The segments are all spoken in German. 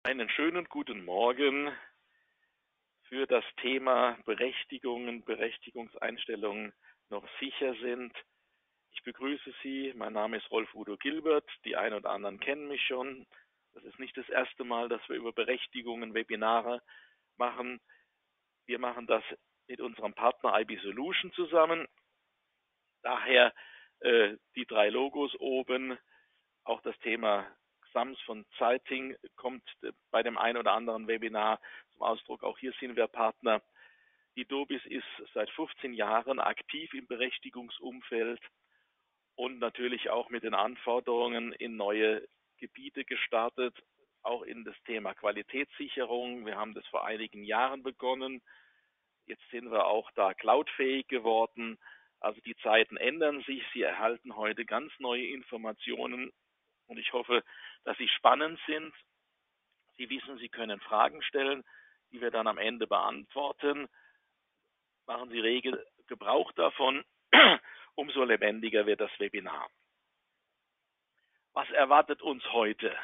Einen schönen guten Morgen für das Thema Berechtigungen, Berechtigungseinstellungen noch sicher sind. Ich begrüße Sie. Mein Name ist Rolf Udo Gilbert. Die einen oder anderen kennen mich schon. Das ist nicht das erste Mal, dass wir über Berechtigungen Webinare machen. Wir machen das mit unserem Partner IB Solution zusammen. Daher die drei Logos oben. Auch das Thema Sams von Zeiting kommt bei dem einen oder anderen Webinar zum Ausdruck. Auch hier sind wir Partner. Die Dobis ist seit 15 Jahren aktiv im Berechtigungsumfeld und natürlich auch mit den Anforderungen in neue Gebiete gestartet, auch in das Thema Qualitätssicherung. Wir haben das vor einigen Jahren begonnen. Jetzt sind wir auch da cloudfähig geworden. Also die Zeiten ändern sich. Sie erhalten heute ganz neue Informationen und ich hoffe, dass sie spannend sind. Sie wissen, Sie können Fragen stellen, die wir dann am Ende beantworten. Machen Sie rege Gebrauch davon. Umso lebendiger wird das Webinar. Was erwartet uns heute?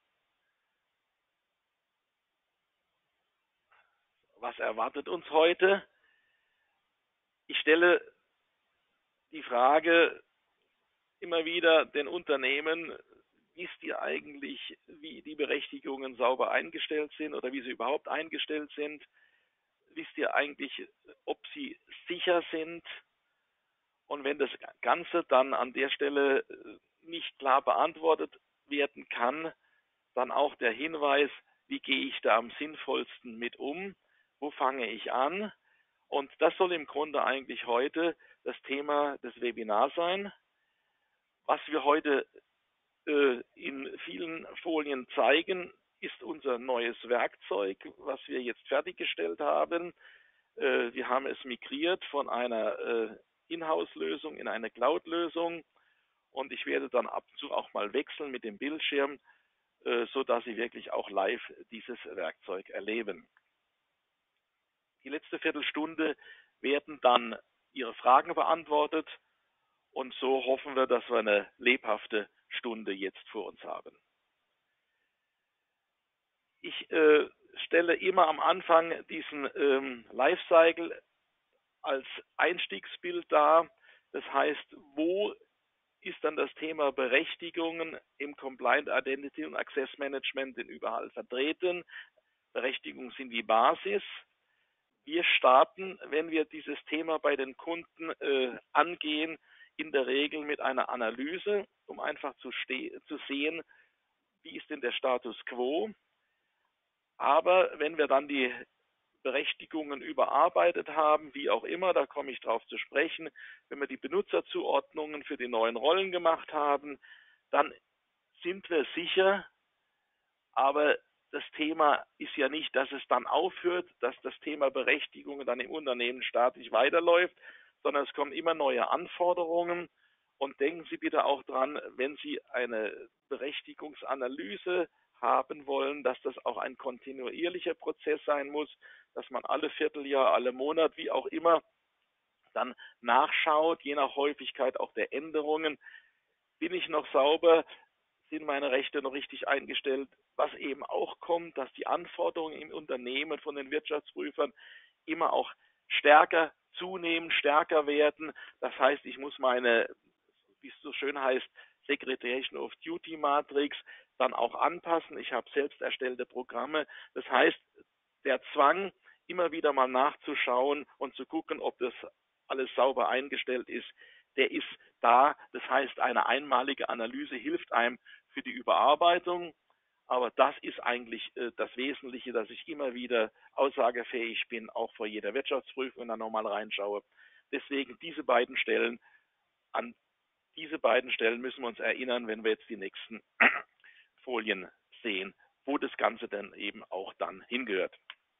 Was erwartet uns heute? Ich stelle die Frage immer wieder den Unternehmen: Wisst ihr eigentlich, wie die Berechtigungen sauber eingestellt sind oder wie sie überhaupt eingestellt sind? Wisst ihr eigentlich, ob sie sicher sind? Und wenn das Ganze dann an der Stelle nicht klar beantwortet werden kann, dann auch der Hinweis: Wie gehe ich da am sinnvollsten mit um? Wo fange ich an? Und das soll im Grunde eigentlich heute das Thema des Webinars sein. Was wir heute in vielen Folien zeigen, ist unser neues Werkzeug, was wir jetzt fertiggestellt haben. Wir haben es migriert von einer Inhouse-Lösung in eine Cloud-Lösung und ich werde dann ab und zu auch mal wechseln mit dem Bildschirm, sodass Sie wirklich auch live dieses Werkzeug erleben. Die letzte Viertelstunde werden dann Ihre Fragen beantwortet und so hoffen wir, dass wir eine lebhafte Stunde jetzt vor uns haben. Ich stelle immer am Anfang diesen Lifecycle als Einstiegsbild dar. Das heißt, wo ist dann das Thema Berechtigungen im Compliant Identity und Access Management denn überall vertreten? Berechtigungen sind die Basis. Wir starten, wenn wir dieses Thema bei den Kunden angehen, in der Regel mit einer Analyse, um einfach zu sehen, wie ist denn der Status quo. Aber wenn wir dann die Berechtigungen überarbeitet haben, wie auch immer, da komme ich drauf zu sprechen, wenn wir die Benutzerzuordnungen für die neuen Rollen gemacht haben, dann sind wir sicher, aber das Thema ist ja nicht, dass es dann aufhört, dass das Thema Berechtigungen dann im Unternehmen statisch weiterläuft, sondern es kommen immer neue Anforderungen. Und denken Sie bitte auch dran, wenn Sie eine Berechtigungsanalyse haben wollen, dass das auch ein kontinuierlicher Prozess sein muss, dass man alle Vierteljahr, alle Monat, wie auch immer, dann nachschaut, je nach Häufigkeit auch der Änderungen. Bin ich noch sauber? Sind meine Rechte noch richtig eingestellt? Was eben auch kommt, dass die Anforderungen im Unternehmen von den Wirtschaftsprüfern immer auch stärker zunehmen, stärker werden. Das heißt, ich muss meine, wie es so schön heißt, Segregation of Duty Matrix dann auch anpassen. Ich habe selbst erstellte Programme. Das heißt, der Zwang, immer wieder mal nachzuschauen und zu gucken, ob das alles sauber eingestellt ist, der ist da. Das heißt, eine einmalige Analyse hilft einem für die Überarbeitung. Aber das ist eigentlich das Wesentliche, dass ich immer wieder aussagefähig bin, auch vor jeder Wirtschaftsprüfung da nochmal reinschaue. Deswegen an diese beiden Stellen müssen wir uns erinnern, wenn wir jetzt die nächsten Folien sehen, wo das Ganze dann eben auch dann hingehört.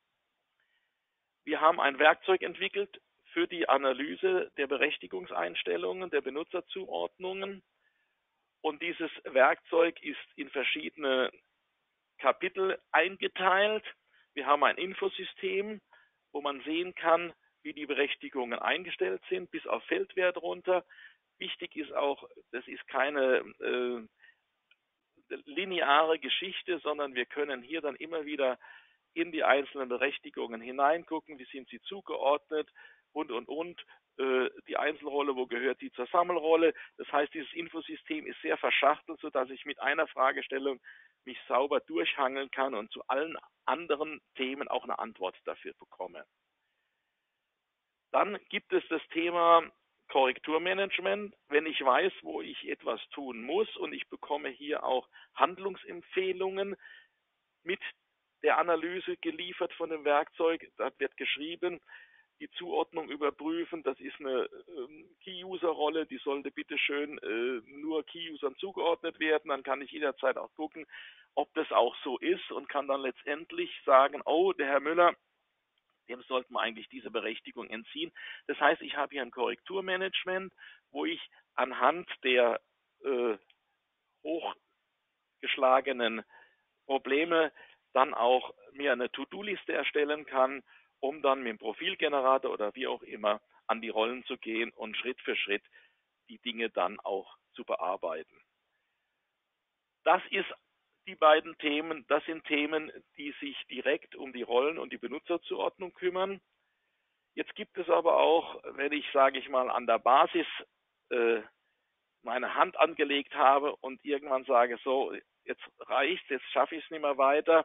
Wir haben ein Werkzeug entwickelt für die Analyse der Berechtigungseinstellungen, der Benutzerzuordnungen. Und dieses Werkzeug ist in verschiedene Kapitel eingeteilt. Wir haben ein Infosystem, wo man sehen kann, wie die Berechtigungen eingestellt sind, bis auf Feldwert runter. Wichtig ist auch, das ist keine lineare Geschichte, sondern wir können hier dann immer wieder in die einzelnen Berechtigungen hineingucken, wie sind sie zugeordnet und. Die Einzelrolle, wo gehört die zur Sammelrolle. Das heißt, dieses Infosystem ist sehr verschachtelt, sodass ich mit einer Fragestellung mich sauber durchhangeln kann und zu allen anderen Themen auch eine Antwort dafür bekomme. Dann gibt es das Thema Korrekturmanagement. Wenn ich weiß, wo ich etwas tun muss und ich bekomme hier auch Handlungsempfehlungen mit der Analyse geliefert von dem Werkzeug, da wird geschrieben, die Zuordnung überprüfen, das ist eine Key-User-Rolle, die sollte bitte schön nur Key-Usern zugeordnet werden, dann kann ich jederzeit auch gucken, ob das auch so ist und kann dann letztendlich sagen, oh, der Herr Müller, dem sollten wir eigentlich diese Berechtigung entziehen. Das heißt, ich habe hier ein Korrekturmanagement, wo ich anhand der hochgeschlagenen Probleme dann auch mir eine To-Do-Liste erstellen kann, um dann mit dem Profilgenerator oder wie auch immer an die Rollen zu gehen und Schritt für Schritt die Dinge dann auch zu bearbeiten. Das sind Themen, die sich direkt um die Rollen und die Benutzerzuordnung kümmern. Jetzt gibt es aber auch, wenn ich, sage ich mal, an der Basis meine Hand angelegt habe und irgendwann sage, so, jetzt reicht's, jetzt schaffe ich es nicht mehr weiter,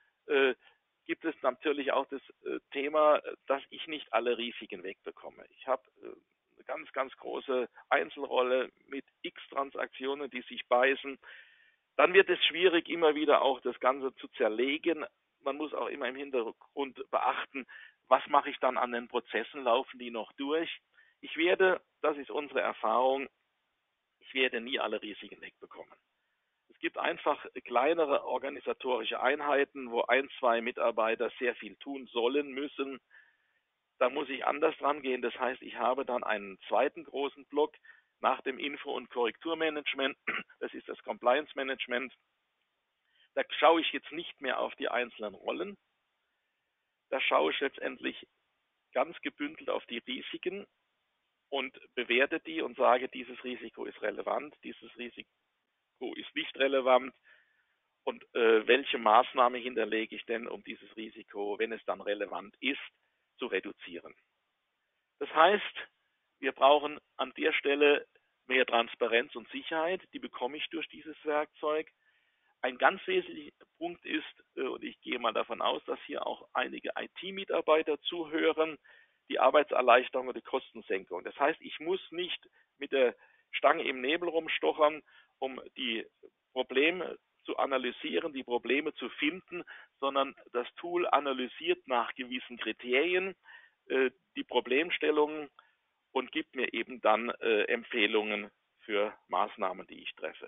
gibt es natürlich auch das Thema, dass ich nicht alle Risiken wegbekomme. Ich habe eine ganz, ganz große Einzelrolle mit x Transaktionen, die sich beißen. Dann wird es schwierig, immer wieder auch das Ganze zu zerlegen. Man muss auch immer im Hintergrund beachten, was mache ich dann an den Prozessen, laufen die noch durch. Das ist unsere Erfahrung, ich werde nie alle Risiken wegbekommen. Es gibt einfach kleinere organisatorische Einheiten, wo 1, 2 Mitarbeiter sehr viel tun sollen, müssen. Da muss ich anders dran gehen. Das heißt, ich habe dann einen zweiten großen Block nach dem Info- und Korrekturmanagement. Das ist das Compliance Management. Da schaue ich jetzt nicht mehr auf die einzelnen Rollen. Da schaue ich letztendlich ganz gebündelt auf die Risiken und bewerte die und sage, dieses Risiko ist relevant, dieses Risiko ist nicht relevant und welche Maßnahme hinterlege ich denn, um dieses Risiko, wenn es dann relevant ist, zu reduzieren. Das heißt, wir brauchen an der Stelle mehr Transparenz und Sicherheit, die bekomme ich durch dieses Werkzeug. Ein ganz wesentlicher Punkt ist, und ich gehe mal davon aus, dass hier auch einige IT-Mitarbeiter zuhören, die Arbeitserleichterung und die Kostensenkung. Das heißt, ich muss nicht mit der Stange im Nebel rumstochern, um die Probleme zu analysieren, die Probleme zu finden, sondern das Tool analysiert nach gewissen Kriterien die Problemstellungen und gibt mir eben dann Empfehlungen für Maßnahmen, die ich treffe.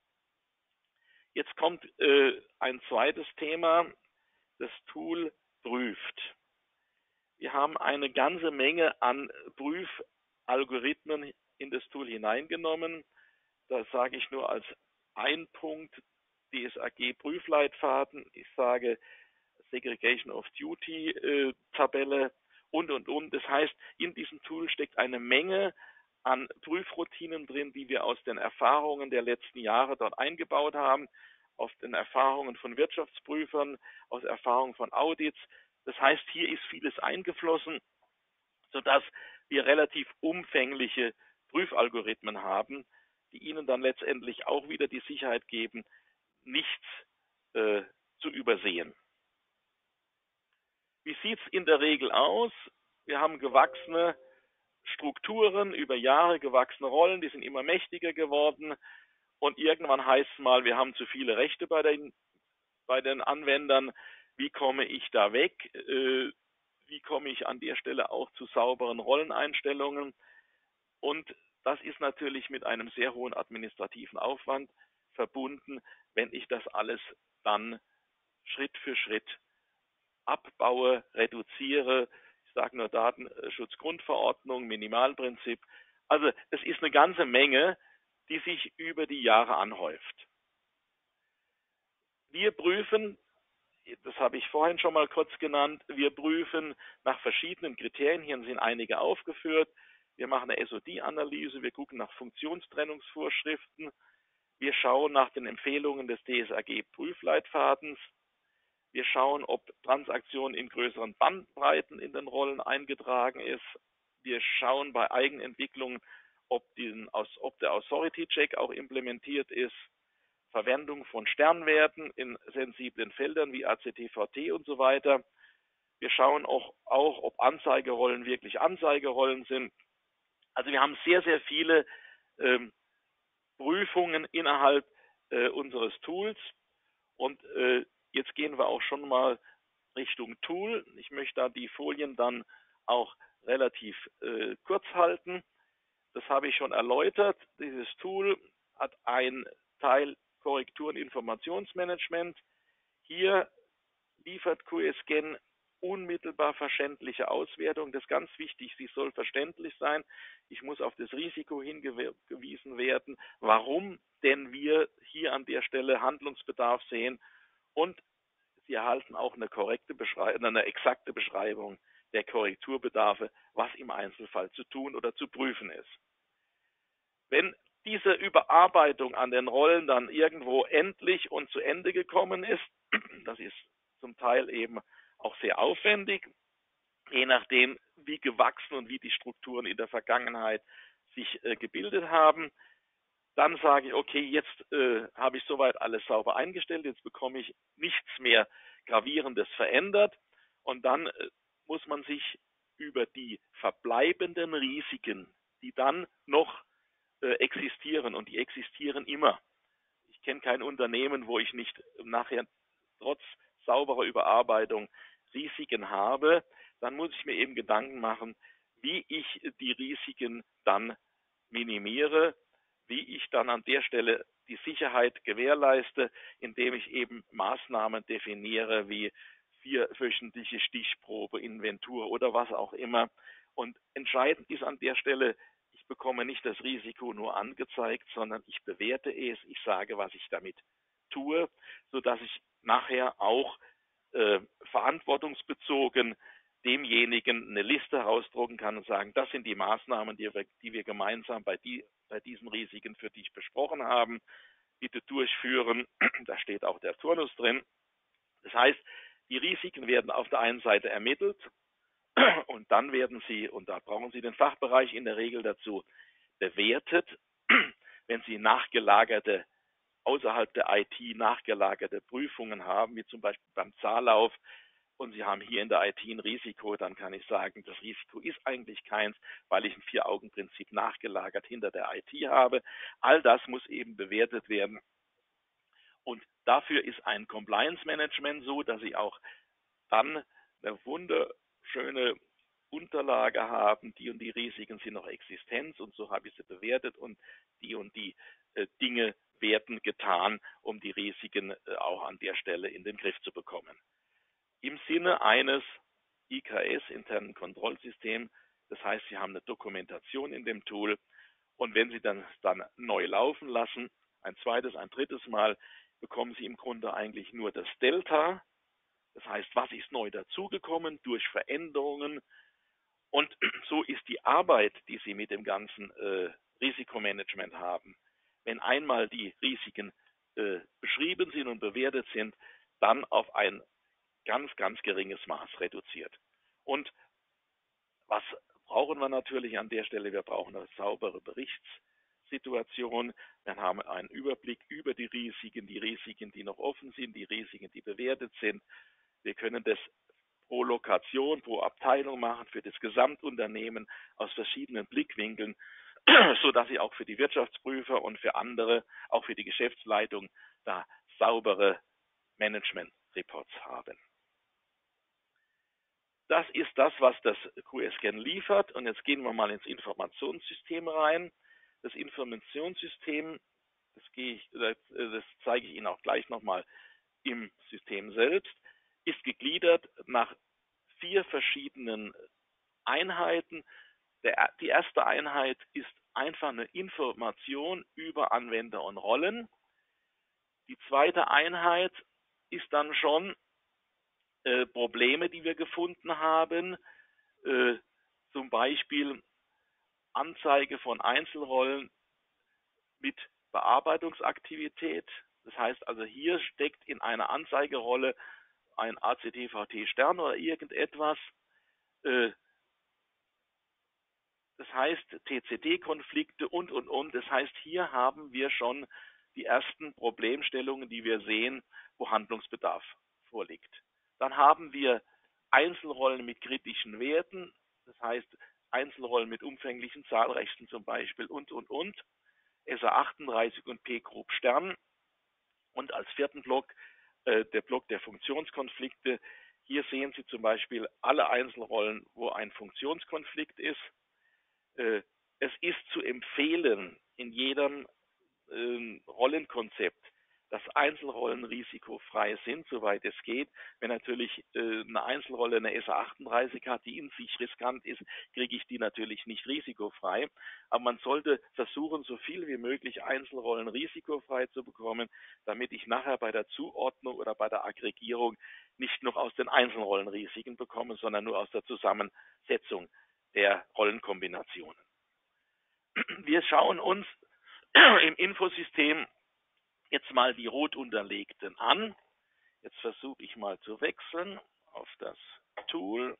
Jetzt kommt ein zweites Thema, das Tool prüft. Wir haben eine ganze Menge an Prüfalgorithmen in das Tool hineingenommen. Da sage ich nur als ein Punkt DSAG Prüfleitfaden. Ich sage Segregation of Duty Tabelle und. Das heißt, in diesem Tool steckt eine Menge an Prüfroutinen drin, die wir aus den Erfahrungen der letzten Jahre dort eingebaut haben, aus den Erfahrungen von Wirtschaftsprüfern, aus Erfahrungen von Audits. Das heißt, hier ist vieles eingeflossen, sodass wir relativ umfängliche Prüfalgorithmen haben, die Ihnen dann letztendlich auch wieder die Sicherheit geben, nichts zu übersehen. Wie sieht es in der Regel aus? Wir haben gewachsene Strukturen, über Jahre gewachsene Rollen, die sind immer mächtiger geworden und irgendwann heißt es mal, wir haben zu viele Rechte bei den Anwendern. Wie komme ich da weg? Wie komme ich an der Stelle auch zu sauberen Rolleneinstellungen? Und das ist natürlich mit einem sehr hohen administrativen Aufwand verbunden, wenn ich das alles dann Schritt für Schritt abbaue, reduziere. Ich sage nur Datenschutzgrundverordnung, Minimalprinzip. Also es ist eine ganze Menge, die sich über die Jahre anhäuft. Wir prüfen, das habe ich vorhin schon mal kurz genannt, wir prüfen nach verschiedenen Kriterien. Hier sind einige aufgeführt. Wir machen eine SOD-Analyse, wir gucken nach Funktionstrennungsvorschriften, Wir schauen nach den Empfehlungen des DSAG-Prüfleitfadens. Wir schauen, ob Transaktionen in größeren Bandbreiten in den Rollen eingetragen ist. Wir schauen bei Eigenentwicklungen, ob der Authority-Check auch implementiert ist. Verwendung von Sternwerten in sensiblen Feldern wie ACTVT und so weiter. Wir schauen auch, ob Anzeigerollen wirklich Anzeigerollen sind. Also wir haben sehr, sehr viele Prüfungen innerhalb unseres Tools. Und jetzt gehen wir auch schon mal Richtung Tool. Ich möchte da die Folien dann auch relativ kurz halten. Das habe ich schon erläutert. Dieses Tool hat einen Teil Korrektur- und Informationsmanagement. Hier liefert QScan unmittelbar verständliche Auswertung. Das ist ganz wichtig, sie soll verständlich sein. Ich muss auf das Risiko hingewiesen werden, warum denn wir hier an der Stelle Handlungsbedarf sehen. Und Sie erhalten auch eine exakte Beschreibung der Korrekturbedarfe, was im Einzelfall zu tun oder zu prüfen ist. Wenn diese Überarbeitung an den Rollen dann irgendwo endlich und zu Ende gekommen ist, das ist zum Teil eben auch sehr aufwendig, je nachdem, wie gewachsen und wie die Strukturen in der Vergangenheit sich gebildet haben, dann sage ich, okay, jetzt habe ich soweit alles sauber eingestellt, jetzt bekomme ich nichts mehr Gravierendes verändert und dann muss man sich über die verbleibenden Risiken, die dann noch existieren, und die existieren immer. Ich kenne kein Unternehmen, wo ich nicht nachher trotz sauberer Überarbeitung Risiken habe. Dann muss ich mir eben Gedanken machen, wie ich die Risiken dann minimiere, wie ich dann an der Stelle die Sicherheit gewährleiste, indem ich eben Maßnahmen definiere wie 4-wöchentliche Stichprobe, Inventur oder was auch immer. Und entscheidend ist an der Stelle, ich bekomme nicht das Risiko nur angezeigt, sondern ich bewerte es, ich sage, was ich damit tue, sodass ich nachher auch verantwortungsbezogen demjenigen eine Liste herausdrucken kann und sagen, das sind die Maßnahmen, die wir gemeinsam bei diesen Risiken für dich besprochen haben, bitte durchführen. Da steht auch der Turnus drin. Das heißt, die Risiken werden auf der einen Seite ermittelt und dann werden sie, und da brauchen Sie den Fachbereich in der Regel dazu, bewertet, wenn Sie nachgelagerte, außerhalb der IT nachgelagerte Prüfungen haben, wie zum Beispiel beim Zahllauf, und Sie haben hier in der IT ein Risiko, dann kann ich sagen, das Risiko ist eigentlich keins, weil ich ein Vier-Augen-Prinzip nachgelagert hinter der IT habe. All das muss eben bewertet werden. Und dafür ist ein Compliance-Management so, dass Sie auch dann eine wunderschöne Unterlage haben, die und die Risiken sind noch existent und so habe ich sie bewertet und die Dinge werden getan, um die Risiken auch an der Stelle in den Griff zu bekommen. Im Sinne eines IKS, internen Kontrollsystems, das heißt, Sie haben eine Dokumentation in dem Tool und wenn Sie dann neu laufen lassen, ein zweites, ein drittes Mal, bekommen Sie im Grunde eigentlich nur das Delta. Das heißt, was ist neu dazugekommen durch Veränderungen? Und so ist die Arbeit, die Sie mit dem ganzen Risikomanagement haben, wenn einmal die Risiken beschrieben sind und bewertet sind, dann auf ein ganz, ganz geringes Maß reduziert. Und was brauchen wir natürlich an der Stelle? Wir brauchen eine saubere Berichtssituation. Wir haben einen Überblick über die Risiken, die noch offen sind, die Risiken, die bewertet sind. Wir können das pro Lokation, pro Abteilung machen, für das Gesamtunternehmen aus verschiedenen Blickwinkeln, sodass Sie auch für die Wirtschaftsprüfer und für andere, auch für die Geschäftsleitung, da saubere Management-Reports haben. Das ist das, was das QScan liefert. Und jetzt gehen wir mal ins Informationssystem rein. Das Informationssystem, das zeige ich Ihnen auch gleich nochmal im System selbst, ist gegliedert nach 4 verschiedenen Einheiten. Die erste Einheit ist einfach eine Information über Anwender und Rollen. Die zweite Einheit ist dann schon Probleme, die wir gefunden haben, zum Beispiel Anzeige von Einzelrollen mit Bearbeitungsaktivität. Das heißt also, hier steckt in einer Anzeigerolle ein ACTVT-Stern oder irgendetwas. Das heißt TCD-Konflikte und. Das heißt, hier haben wir schon die ersten Problemstellungen, die wir sehen, wo Handlungsbedarf vorliegt. Dann haben wir Einzelrollen mit kritischen Werten, das heißt Einzelrollen mit umfänglichen Zahlrechten zum Beispiel und. SA38 und P-Group Stern. Und als vierten Block der Block der Funktionskonflikte. Hier sehen Sie zum Beispiel alle Einzelrollen, wo ein Funktionskonflikt ist. Es ist zu empfehlen, in jedem Rollenkonzept, dass Einzelrollen risikofrei sind, soweit es geht. Wenn natürlich eine Einzelrolle eine SA38 hat, die in sich riskant ist, kriege ich die natürlich nicht risikofrei. Aber man sollte versuchen, so viel wie möglich Einzelrollen risikofrei zu bekommen, damit ich nachher bei der Zuordnung oder bei der Aggregierung nicht noch aus den Einzelrollen Risiken bekomme, sondern nur aus der Zusammensetzung der Rollenkombinationen. Wir schauen uns im Infosystem jetzt mal die rot unterlegten an. Jetzt versuche ich mal zu wechseln auf das Tool.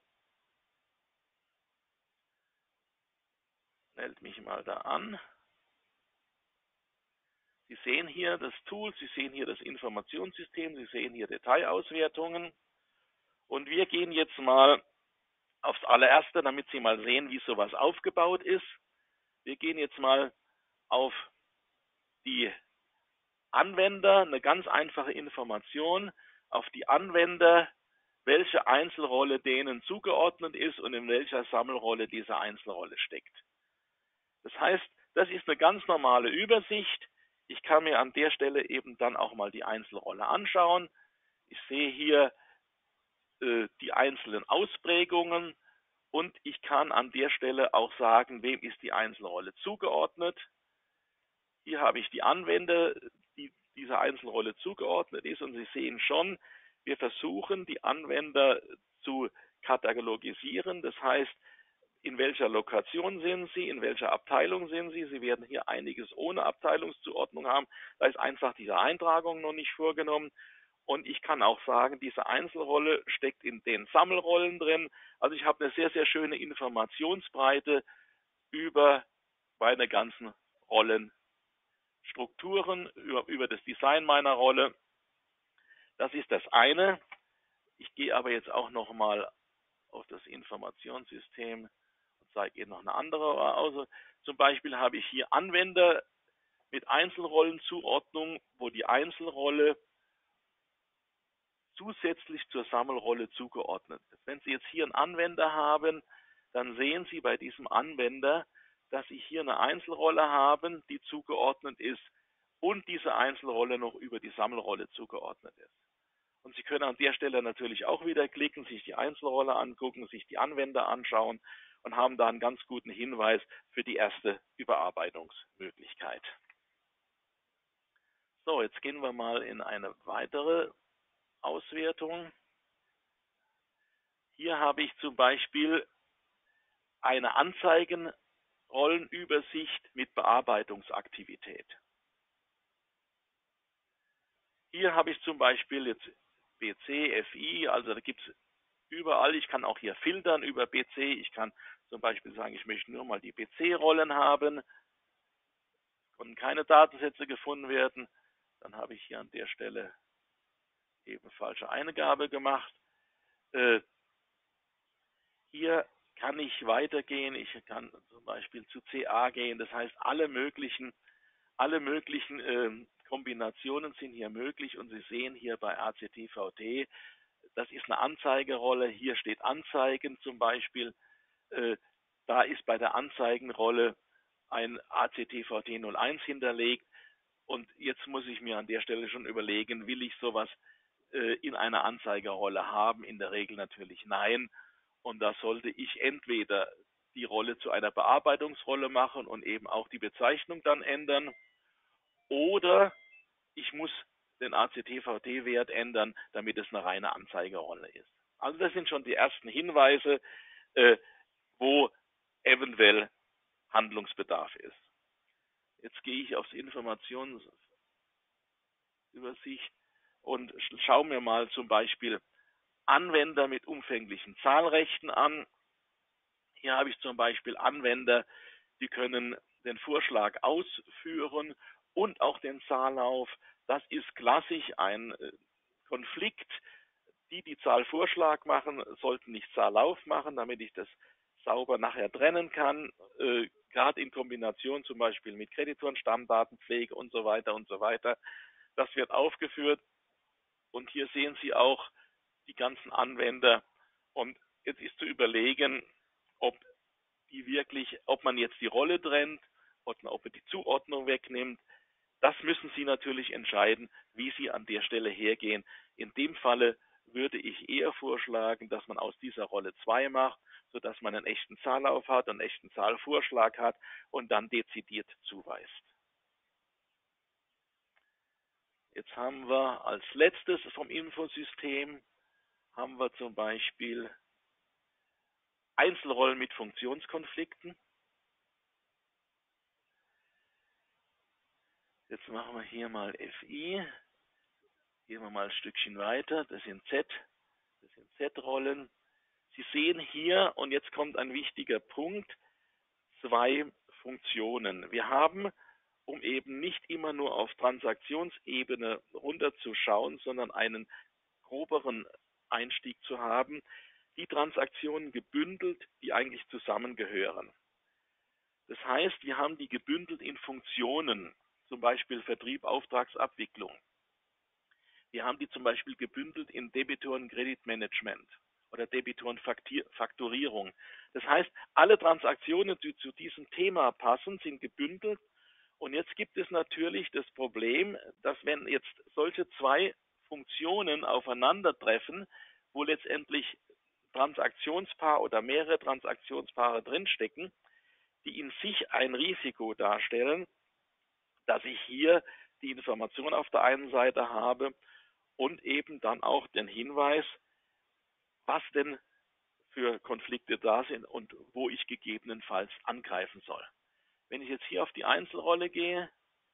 Melde mich mal da an. Sie sehen hier das Tool, Sie sehen hier das Informationssystem, Sie sehen hier Detailauswertungen. Und wir gehen jetzt mal aufs allererste, damit Sie mal sehen, wie sowas aufgebaut ist. Wir gehen jetzt mal auf die Anwender, eine ganz einfache Information, auf die Anwender, welche Einzelrolle denen zugeordnet ist und in welcher Sammelrolle diese Einzelrolle steckt. Das heißt, das ist eine ganz normale Übersicht. Ich kann mir an der Stelle eben dann auch mal die Einzelrolle anschauen. Ich sehe hier die einzelnen Ausprägungen und ich kann an der Stelle auch sagen, wem ist die Einzelrolle zugeordnet. Hier habe ich die Anwender, die dieser Einzelrolle zugeordnet ist, und Sie sehen schon, wir versuchen die Anwender zu katalogisieren. Das heißt, in welcher Lokation sind Sie, in welcher Abteilung sind Sie. Sie werden hier einiges ohne Abteilungszuordnung haben. Da ist einfach diese Eintragung noch nicht vorgenommen. Und ich kann auch sagen, diese Einzelrolle steckt in den Sammelrollen drin. Also ich habe eine sehr, sehr schöne Informationsbreite über meine ganzen Rollenstrukturen, über das Design meiner Rolle. Das ist das eine. Ich gehe aber jetzt auch nochmal auf das Informationssystem und zeige Ihnen noch eine andere. Also zum Beispiel habe ich hier Anwender mit Einzelrollenzuordnung, wo die Einzelrolle zusätzlich zur Sammelrolle zugeordnet ist. Wenn Sie jetzt hier einen Anwender haben, dann sehen Sie bei diesem Anwender, dass Sie hier eine Einzelrolle haben, die zugeordnet ist und diese Einzelrolle noch über die Sammelrolle zugeordnet ist. Und Sie können an der Stelle natürlich auch wieder klicken, sich die Einzelrolle angucken, sich die Anwender anschauen und haben da einen ganz guten Hinweis für die erste Überarbeitungsmöglichkeit. So, jetzt gehen wir mal in eine weitere Auswertung. Hier habe ich zum Beispiel eine Anzeigenrollenübersicht mit Bearbeitungsaktivität. Hier habe ich zum Beispiel jetzt BC, FI, also da gibt es überall. Ich kann auch hier filtern über BC. Ich kann zum Beispiel sagen, ich möchte nur mal die BC-Rollen haben. Konnten keine Datensätze gefunden werden. Dann habe ich hier an der Stelle eben falsche Eingabe gemacht. Hier kann ich weitergehen. Ich kann zum Beispiel zu CA gehen. Das heißt, alle möglichen Kombinationen sind hier möglich. Und Sie sehen hier bei ACTVT, das ist eine Anzeigerolle. Hier steht Anzeigen zum Beispiel. Da ist bei der Anzeigenrolle ein ACTVT 01 hinterlegt. Und jetzt muss ich mir an der Stelle schon überlegen, will ich sowas in einer Anzeigerolle haben? In der Regel natürlich nein. Und da sollte ich entweder die Rolle zu einer Bearbeitungsrolle machen und eben auch die Bezeichnung dann ändern, oder ich muss den ACTVT-Wert ändern, damit es eine reine Anzeigerolle ist. Also das sind schon die ersten Hinweise, wo eventuell Handlungsbedarf ist. Jetzt gehe ich aufs Informationsübersicht und schaue mir mal zum Beispiel Anwender mit umfänglichen Zahlrechten an. Hier habe ich zum Beispiel Anwender, die können den Vorschlag ausführen und auch den Zahllauf. Das ist klassisch ein Konflikt. Die Zahlvorschlag machen, sollten nicht Zahllauf machen, damit ich das sauber nachher trennen kann. Gerade in Kombination zum Beispiel mit Kreditoren, Stammdatenpflege und so weiter und so weiter. Das wird aufgeführt und hier sehen Sie auch die ganzen Anwender. Und jetzt ist zu überlegen, ob ob man jetzt die Rolle trennt, ob man die Zuordnung wegnimmt. Das müssen Sie natürlich entscheiden, wie Sie an der Stelle hergehen. In dem Falle würde ich eher vorschlagen, dass man aus dieser Rolle 2 macht, sodass man einen echten Zahllauf hat, einen echten Zahlvorschlag hat und dann dezidiert zuweist. Jetzt haben wir als letztes vom Infosystem haben wir zum Beispiel Einzelrollen mit Funktionskonflikten. Jetzt machen wir hier mal FI. Gehen wir mal ein Stückchen weiter. Das sind Z-Rollen. Sie sehen hier, und jetzt kommt ein wichtiger Punkt, 2 Funktionen. Wir haben, um eben nicht immer nur auf Transaktionsebene runterzuschauen, sondern einen groberen Einstieg zu haben, die Transaktionen gebündelt, die eigentlich zusammengehören. Das heißt, wir haben die gebündelt in Funktionen, zum Beispiel Vertrieb, Auftragsabwicklung. Wir haben die zum Beispiel gebündelt in Debitoren-Kreditmanagement oder Debitoren-Fakturierung. Das heißt, alle Transaktionen, die zu diesem Thema passen, sind gebündelt. Und jetzt gibt es natürlich das Problem, dass wenn jetzt solche 2 Funktionen aufeinandertreffen, wo letztendlich Transaktionspaar oder mehrere Transaktionspaare drinstecken, die in sich ein Risiko darstellen, dass ich hier die Information auf der einen Seite habe und eben dann auch den Hinweis, was denn für Konflikte da sind und wo ich gegebenenfalls angreifen soll. Wenn ich jetzt hier auf die Einzelrolle gehe,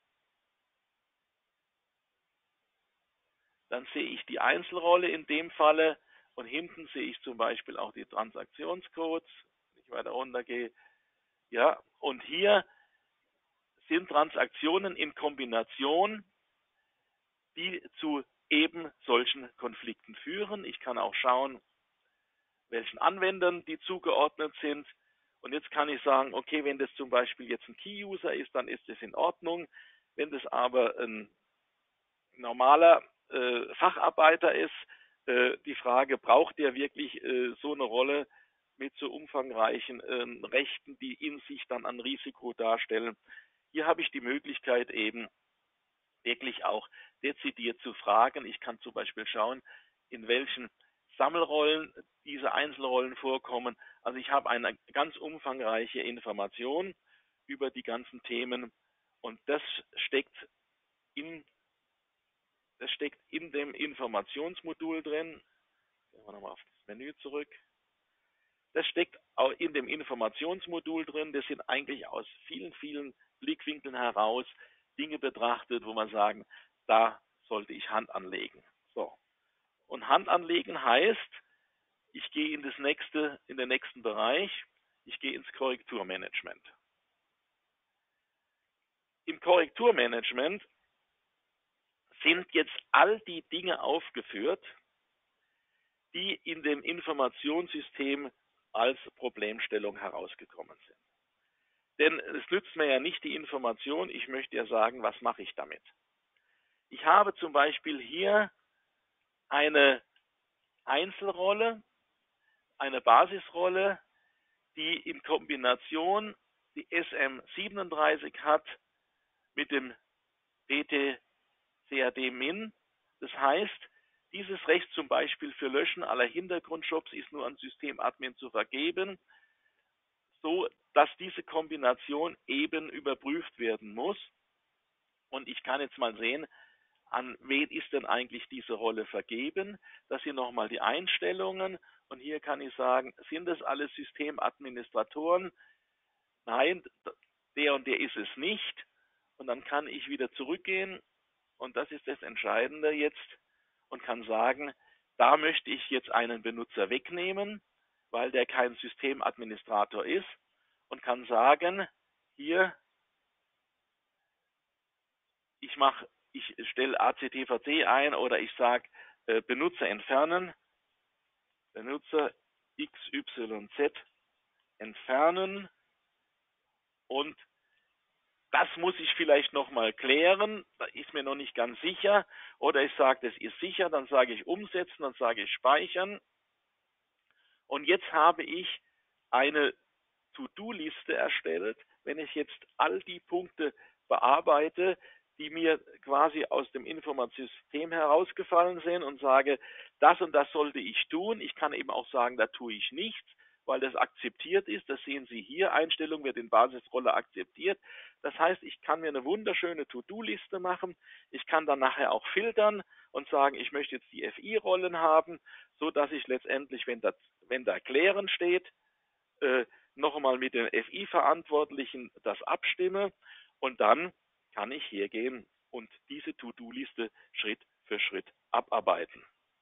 dann sehe ich die Einzelrolle in dem Falle und hinten sehe ich zum Beispiel auch die Transaktionscodes, wenn ich weiter runter gehe. Ja, und hier sind Transaktionen in Kombination, die zu eben solchen Konflikten führen. Ich kann auch schauen, welchen Anwendern die zugeordnet sind. Und jetzt kann ich sagen, okay, wenn das zum Beispiel jetzt ein Key-User ist, dann ist das in Ordnung. Wenn das aber ein normaler Facharbeiter ist, die Frage, braucht der wirklich so eine Rolle mit so umfangreichen Rechten, die in sich dann ein Risiko darstellen? Hier habe ich die Möglichkeit eben wirklich auch dezidiert zu fragen. Ich kann zum Beispiel schauen, in welchen Sammelrollen diese Einzelrollen vorkommen. Also ich habe eine ganz umfangreiche Information über die ganzen Themen und in, das steckt in dem Informationsmodul drin. Gehen wir nochmal auf das Menü zurück. Das steckt auch in dem Informationsmodul drin. Das sind eigentlich aus vielen, vielen Blickwinkeln heraus Dinge betrachtet, wo man sagen, da sollte ich Hand anlegen. So. Und Hand anlegen heißt, ich gehe in den nächsten Bereich, ich gehe ins Korrekturmanagement. Im Korrekturmanagement sind jetzt all die Dinge aufgeführt, die in dem Informationssystem als Problemstellung herausgekommen sind. Denn es nützt mir ja nicht die Information, ich möchte ja sagen, was mache ich damit. Ich habe zum Beispiel hier eine Einzelrolle, eine Basisrolle, die in Kombination die SM37 hat mit dem DT-CAD-Min. Das heißt, dieses Recht zum Beispiel für Löschen aller Hintergrundjobs ist nur an Systemadmin zu vergeben, so dass diese Kombination eben überprüft werden muss. Und ich kann jetzt mal sehen, an wen ist denn eigentlich diese Rolle vergeben. Das sind nochmal die Einstellungen. Und hier kann ich sagen, sind das alle Systemadministratoren? Nein, der und der ist es nicht. und dann kann ich wieder zurückgehen und das ist das Entscheidende jetzt und kann sagen, da möchte ich jetzt einen Benutzer wegnehmen, weil der kein Systemadministrator ist und kann sagen, hier, ich stelle ACTVC ein oder ich sage Benutzer entfernen, Benutzer XYZ entfernen und das muss ich vielleicht nochmal klären, da ist mir noch nicht ganz sicher. Oder ich sage, das ist sicher, dann sage ich umsetzen, dann sage ich speichern. Und jetzt habe ich eine To-Do-Liste erstellt. Wenn ich jetzt all die Punkte bearbeite, die mir quasi aus dem Informationssystem herausgefallen sind und sage, das und das sollte ich tun. Ich kann eben auch sagen, da tue ich nichts, weil das akzeptiert ist. Das sehen Sie hier. Einstellung wird in Basisrolle akzeptiert. Das heißt, ich kann mir eine wunderschöne To-Do-Liste machen. Ich kann dann nachher auch filtern und sagen, ich möchte jetzt die FI-Rollen haben, so dass ich letztendlich, wenn da klären steht, noch einmal mit den FI-Verantwortlichen das abstimme und dann kann ich hergehen und diese To-Do-Liste Schritt für Schritt abarbeiten.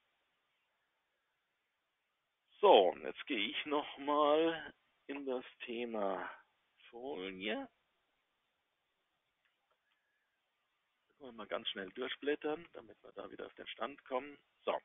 So, jetzt gehe ich nochmal in das Thema Folie. Wollen wir mal ganz schnell durchblättern, damit wir da wieder auf den Stand kommen. So,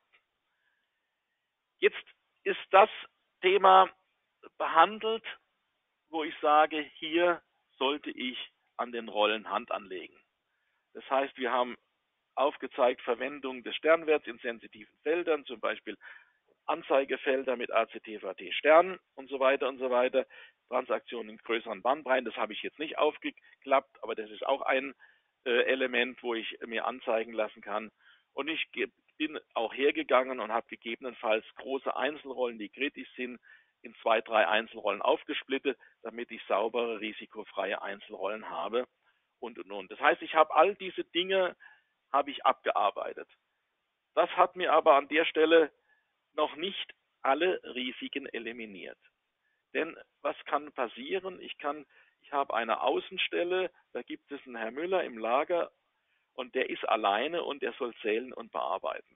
jetzt ist das Thema behandelt, wo ich sage, hier sollte ich an den Rollen Hand anlegen. Das heißt, wir haben aufgezeigt Verwendung des Sternwerts in sensitiven Feldern, zum Beispiel Anzeigefelder mit ACTVT Stern und so weiter und so weiter. Transaktionen in größeren Bandbreiten, das habe ich jetzt nicht aufgeklappt, aber das ist auch ein Element, wo ich mir anzeigen lassen kann. Und ich bin auch hergegangen und habe gegebenenfalls große Einzelrollen, die kritisch sind, in 2, 3 Einzelrollen aufgesplittet, damit ich saubere, risikofreie Einzelrollen habe und. Das heißt, ich habe all diese Dinge habe ich abgearbeitet. Das hat mir aber an der Stelle noch nicht alle Risiken eliminiert. Denn was kann passieren? Ich habe eine Außenstelle, da gibt es einen Herrn Müller im Lager und der ist alleine und der soll zählen und bearbeiten.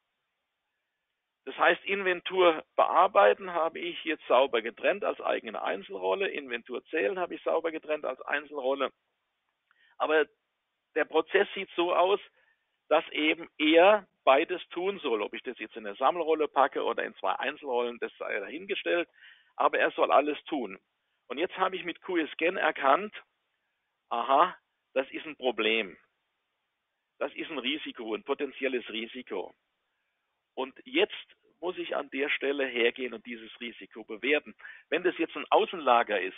Das heißt, Inventur bearbeiten habe ich jetzt sauber getrennt als eigene Einzelrolle, Inventur zählen habe ich sauber getrennt als Einzelrolle. Aber der Prozess sieht so aus, dass eben er beides tun soll. Ob ich das jetzt in eine Sammelrolle packe oder in 2 Einzelrollen, das sei dahingestellt. Aber er soll alles tun. Und jetzt habe ich mit QScan erkannt, aha, das ist ein Problem. Das ist ein Risiko, ein potenzielles Risiko. Und jetzt muss ich an der Stelle hergehen und dieses Risiko bewerten. Wenn das jetzt ein Außenlager ist,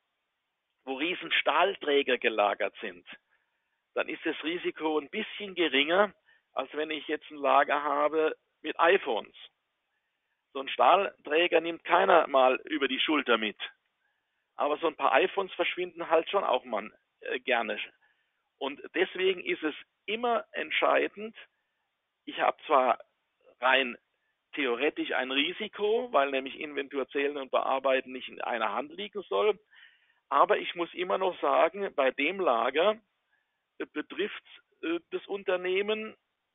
wo riesen Stahlträger gelagert sind, dann ist das Risiko ein bisschen geringer, als wenn ich jetzt ein Lager habe mit iPhones. So ein Stahlträger nimmt keiner mal über die Schulter mit. Aber so ein paar iPhones verschwinden halt schon auch mal gerne. Und deswegen ist es immer entscheidend, ich habe zwar rein theoretisch ein Risiko, weil nämlich Inventur zählen und bearbeiten nicht in einer Hand liegen soll, aber ich muss immer noch sagen, bei dem Lager betrifft das Unternehmen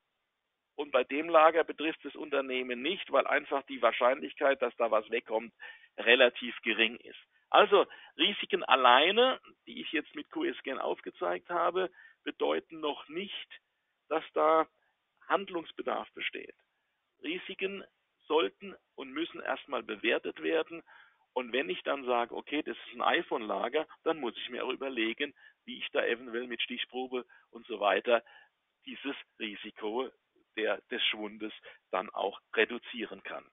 und bei dem Lager betrifft das Unternehmen nicht, weil einfach die Wahrscheinlichkeit, dass da was wegkommt, relativ gering ist. Also Risiken alleine, die ich jetzt mit QScan aufgezeigt habe, bedeuten noch nicht, dass da Handlungsbedarf besteht. Risiken sollten und müssen erstmal bewertet werden. Und wenn ich dann sage, okay, das ist ein iPhone-Lager, dann muss ich mir auch überlegen, wie ich da eventuell mit Stichprobe und so weiter dieses Risiko des Schwundes dann auch reduzieren kann.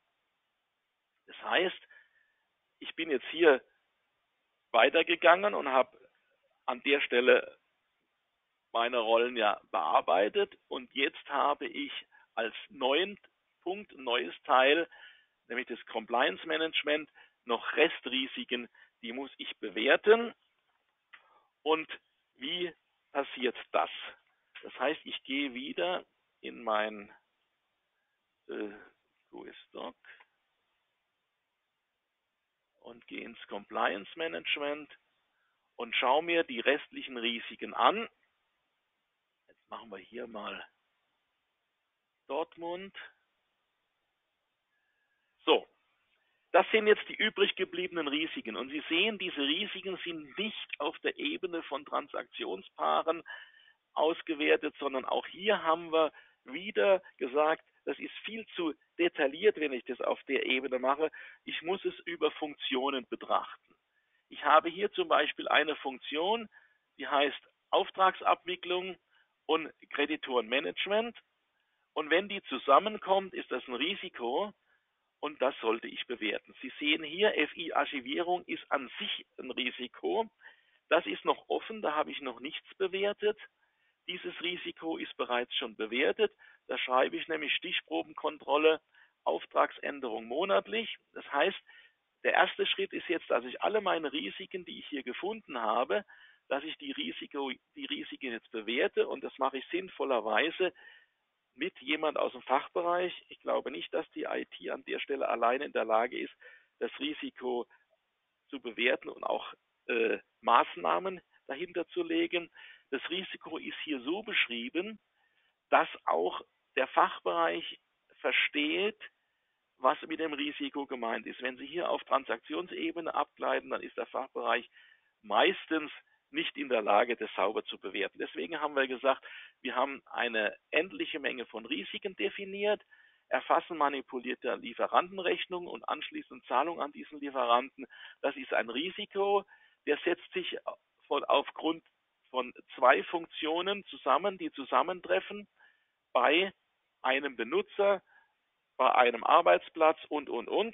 Das heißt, ich bin jetzt hier weitergegangen und habe an der Stelle meine Rollen ja bearbeitet und jetzt habe ich als neuen Punkt, ein neues Teil, nämlich das Compliance Management, noch Restrisiken, die muss ich bewerten. Und wie passiert das? Das heißt, ich gehe wieder in mein QS-Doc und gehe ins Compliance Management und schaue mir die restlichen Risiken an. Machen wir hier mal Dortmund. So, das sind jetzt die übrig gebliebenen Risiken. Und Sie sehen, diese Risiken sind nicht auf der Ebene von Transaktionspaaren ausgewertet, sondern auch hier haben wir wieder gesagt, das ist viel zu detailliert, wenn ich das auf der Ebene mache. Ich muss es über Funktionen betrachten. Ich habe hier zum Beispiel eine Funktion, die heißt Auftragsabwicklung und Kreditorenmanagement. Und wenn die zusammenkommt, ist das ein Risiko und das sollte ich bewerten. Sie sehen hier, FI-Archivierung ist an sich ein Risiko. Das ist noch offen, da habe ich noch nichts bewertet. Dieses Risiko ist bereits schon bewertet. Da schreibe ich nämlich Stichprobenkontrolle, Auftragsänderung monatlich. Das heißt, der erste Schritt ist jetzt, dass ich alle meine Risiken, die ich hier gefunden habe, dass ich die Risiken jetzt bewerte und das mache ich sinnvollerweise mit jemand aus dem Fachbereich. Ich glaube nicht, dass die IT an der Stelle alleine in der Lage ist, das Risiko zu bewerten und auch Maßnahmen dahinter zu legen. Das Risiko ist hier so beschrieben, dass auch der Fachbereich versteht, was mit dem Risiko gemeint ist. Wenn Sie hier auf Transaktionsebene abgleiten, dann ist der Fachbereich meistens nicht in der Lage, das sauber zu bewerten. Deswegen haben wir gesagt, wir haben eine endliche Menge von Risiken definiert, erfassen manipulierte Lieferantenrechnungen und anschließend Zahlung an diesen Lieferanten. Das ist ein Risiko, der setzt sich aufgrund von zwei Funktionen zusammen, die zusammentreffen bei einem Benutzer, bei einem Arbeitsplatz und.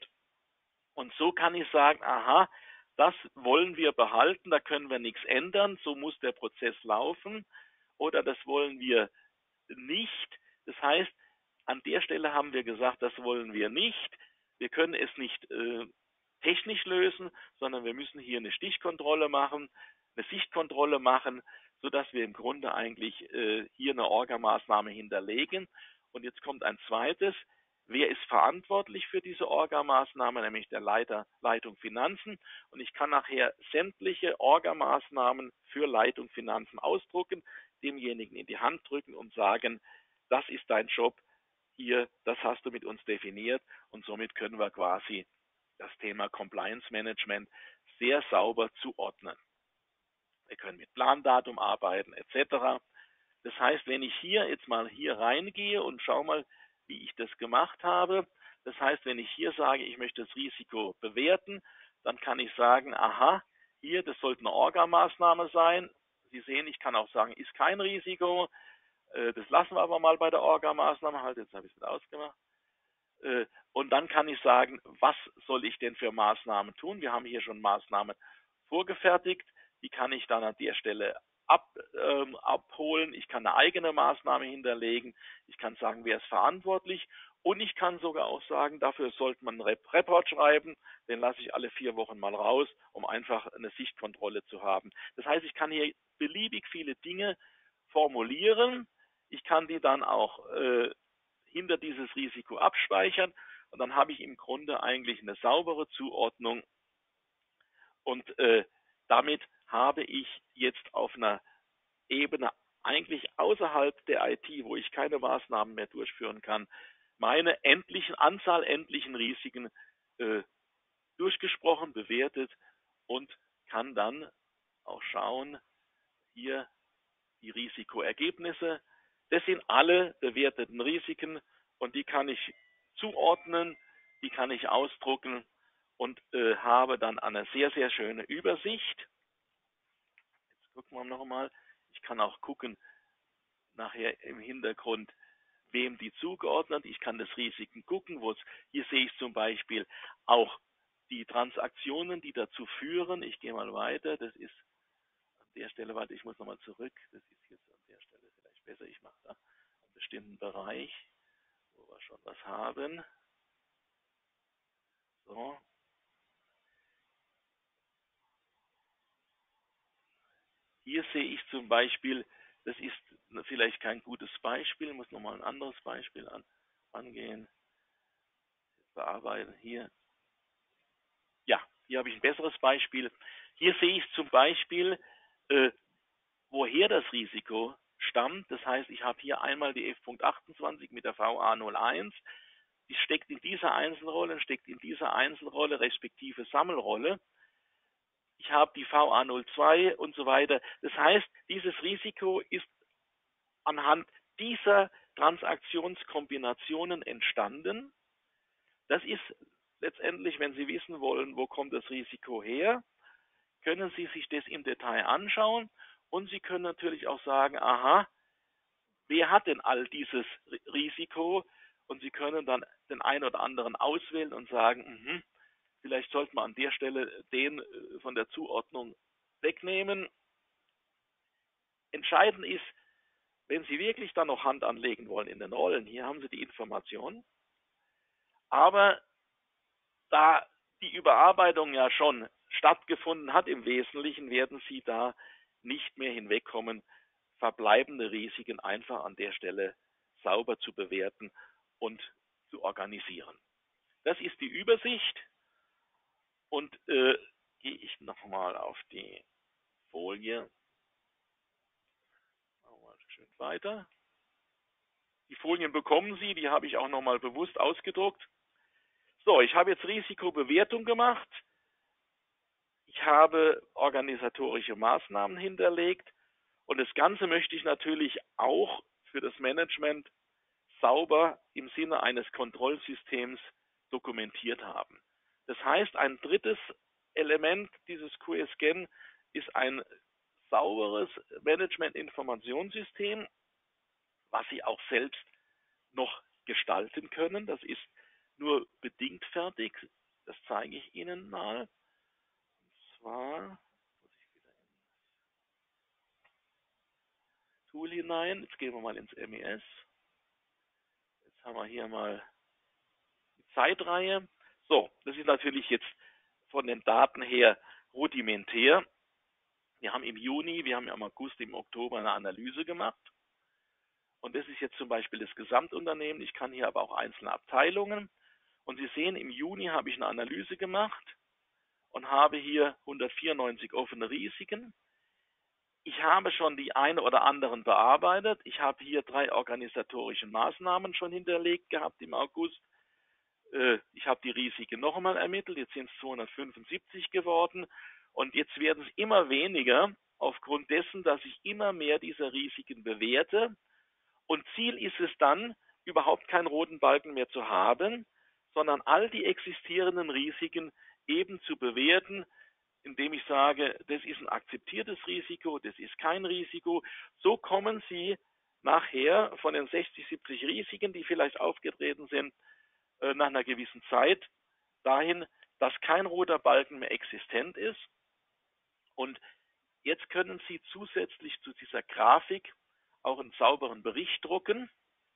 Und so kann ich sagen, aha, das wollen wir behalten, da können wir nichts ändern, so muss der Prozess laufen. Oder das wollen wir nicht. Das heißt, an der Stelle haben wir gesagt, das wollen wir nicht. Wir können es nicht technisch lösen, sondern wir müssen hier eine Stichkontrolle machen, eine Sichtkontrolle machen, sodass wir im Grunde eigentlich hier eine Orga-Maßnahme hinterlegen. Und jetzt kommt ein zweites. Wer ist verantwortlich für diese Orga-Maßnahme, nämlich der Leitung Finanzen? Und ich kann nachher sämtliche Orga-Maßnahmen für Leitung Finanzen ausdrucken, demjenigen in die Hand drücken und sagen, das ist dein Job, hier, das hast du mit uns definiert und somit können wir quasi das Thema Compliance Management sehr sauber zuordnen. Wir können mit Plandatum arbeiten etc. Das heißt, wenn ich hier jetzt mal hier reingehe und schau mal, wie ich das gemacht habe, das heißt, wenn ich hier sage, ich möchte das Risiko bewerten, dann kann ich sagen, aha, hier, das sollte eine Orga-Maßnahme sein. Sie sehen, ich kann auch sagen, ist kein Risiko. Das lassen wir aber mal bei der Orga-Maßnahme. Halt, jetzt habe ich es wieder ausgemacht. Und dann kann ich sagen, was soll ich denn für Maßnahmen tun? Wir haben hier schon Maßnahmen vorgefertigt. Die kann ich dann an der Stelle abholen. Ich kann eine eigene Maßnahme hinterlegen. Ich kann sagen, wer ist verantwortlich. Und ich kann sogar auch sagen, dafür sollte man einen Report schreiben. Den lasse ich alle 4 Wochen mal raus, um einfach eine Sichtkontrolle zu haben. Das heißt, ich kann hier beliebig viele Dinge formulieren. Ich kann die dann auch hinter dieses Risiko abspeichern und dann habe ich im Grunde eigentlich eine saubere Zuordnung und damit habe ich jetzt auf einer Ebene eigentlich außerhalb der IT, wo ich keine Maßnahmen mehr durchführen kann, meine endlichen Risiken durchgesprochen, bewertet und kann dann auch schauen, hier die Risikoergebnisse. Das sind alle bewerteten Risiken und die kann ich zuordnen, die kann ich ausdrucken und habe dann eine sehr, sehr schöne Übersicht. Jetzt gucken wir nochmal. Ich kann auch gucken, nachher im Hintergrund, wem die zugeordnet. Ich kann das Risiken gucken. Hier sehe ich zum Beispiel auch die Transaktionen, die dazu führen. Ich gehe mal weiter. Das ist an der Stelle, warte, ich muss nochmal zurück. Das ist jetzt an der Stelle vielleicht besser. Ich mache da einen bestimmten Bereich, wo wir schon was haben. So. Hier sehe ich zum Beispiel, das ist vielleicht kein gutes Beispiel, muss nochmal ein anderes Beispiel angehen. Bearbeiten hier. Ja, hier habe ich ein besseres Beispiel. Hier sehe ich zum Beispiel, woher das Risiko stammt. Das heißt, ich habe hier einmal die F.28 mit der VA01, die steckt in dieser Einzelrolle, steckt in dieser Einzelrolle respektive Sammelrolle. Ich habe die VA02 und so weiter. Das heißt, dieses Risiko ist anhand dieser Transaktionskombinationen entstanden. Das ist letztendlich, wenn Sie wissen wollen, wo kommt das Risiko her, können Sie sich das im Detail anschauen und Sie können natürlich auch sagen, aha, wer hat denn all dieses Risiko? Und Sie können dann den einen oder anderen auswählen und sagen, vielleicht sollte man an der Stelle den von der Zuordnung wegnehmen. Entscheidend ist, wenn Sie wirklich dann noch Hand anlegen wollen in den Rollen, hier haben Sie die Information, aber da die Überarbeitung ja schon stattgefunden hat im Wesentlichen, werden Sie da nicht mehr hinwegkommen, verbleibende Risiken einfach an der Stelle sauber zu bewerten und zu organisieren. Das ist die Übersicht und gehe ich nochmal auf die Folie. Mal schön weiter. Die Folien bekommen Sie, die habe ich auch nochmal bewusst ausgedruckt. So, ich habe jetzt Risikobewertung gemacht. Ich habe organisatorische Maßnahmen hinterlegt und das Ganze möchte ich natürlich auch für das Management sauber im Sinne eines Kontrollsystems dokumentiert haben. Das heißt, ein drittes Element dieses QScan ist ein sauberes Management-Informationssystem, was Sie auch selbst noch gestalten können. Das ist nur bedingt fertig. Das zeige ich Ihnen mal. Und zwar muss ich wieder ins Tool hinein. Jetzt gehen wir mal ins MES. Jetzt haben wir hier mal die Zeitreihe. So, das ist natürlich jetzt von den Daten her rudimentär. Wir haben im Juni, wir haben im August, im Oktober eine Analyse gemacht. Und das ist jetzt zum Beispiel das Gesamtunternehmen. Ich kann hier aber auch einzelne Abteilungen. Und Sie sehen, im Juni habe ich eine Analyse gemacht und habe hier 194 offene Risiken. Ich habe schon die eine oder anderen bearbeitet. Ich habe hier 3 organisatorische Maßnahmen schon hinterlegt gehabt im August. Ich habe die Risiken noch einmal ermittelt. Jetzt sind es 275 geworden. Und jetzt werden es immer weniger aufgrund dessen, dass ich immer mehr dieser Risiken bewerte. Und Ziel ist es dann, überhaupt keinen roten Balken mehr zu haben, sondern all die existierenden Risiken eben zu bewerten, indem ich sage, das ist ein akzeptiertes Risiko, das ist kein Risiko. So kommen Sie nachher von den 60, 70 Risiken, die vielleicht aufgetreten sind, nach einer gewissen Zeit dahin, dass kein roter Balken mehr existent ist. Und jetzt können Sie zusätzlich zu dieser Grafik auch einen sauberen Bericht drucken.